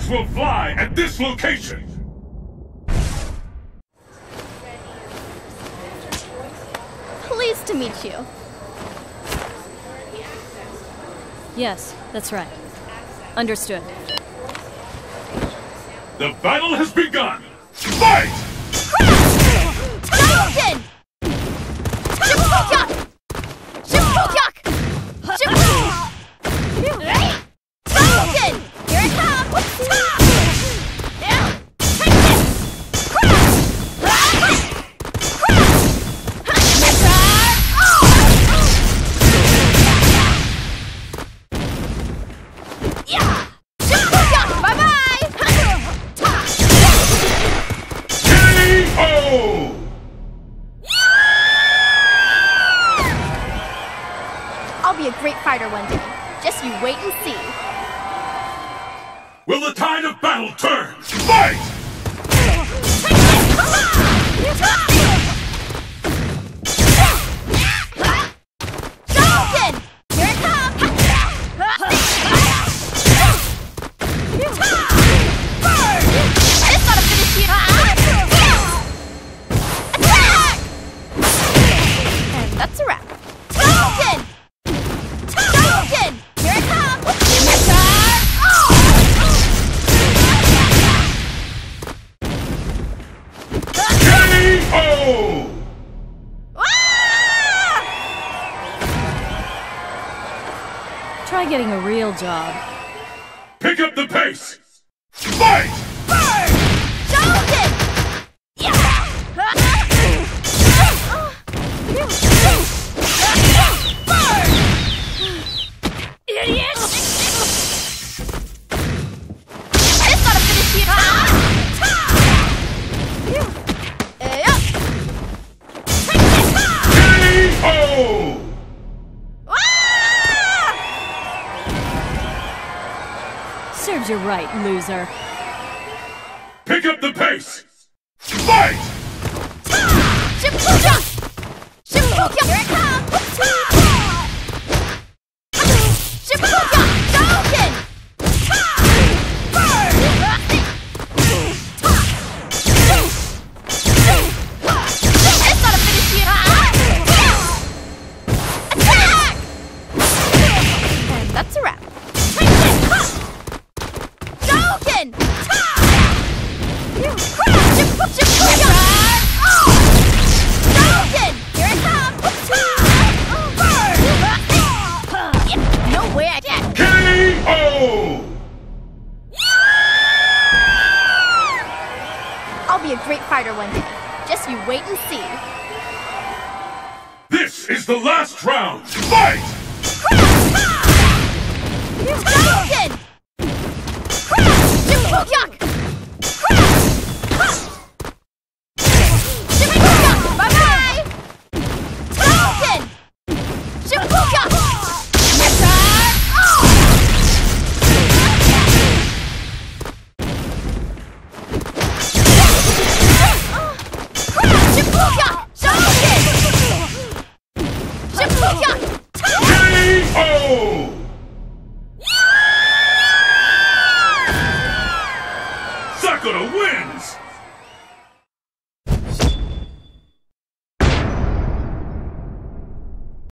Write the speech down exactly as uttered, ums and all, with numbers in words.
will fly at this location! Pleased to meet you. Yes, that's right. Understood. The battle has begun! Fight! Hadouken! Shipugyak! Shipugyak! Shipugyak! Hadouken! Here it comes! Yeah! Take this! Crash! Yeah! Shipugyak! Bye-bye! K O! I'll be a great fighter one day. Just you wait and see. Will the tide of battle turn? Fight! Hadouken! Here it comes! It's gotta finish you! Attack! And that's a wrap. Hadouken! Hadouken! Here it comes! K O! Try getting a real job. Pick up the pace! Fight! Hadouken! Yeah! Idiot! It's gotta finish you! K O! Serves you right, loser. Pick up the pace! Fight! Shipugyak! Shipugyak! Here it comes! Shipugyak! Hadouken! It's gotta finish you! Attack! And that's a wrap. Hadouken! Shipugyak! Hadouken! Here it comes! No way I can! K O! I'll be a great fighter one day. Just you wait and see. This is the last round! Fight!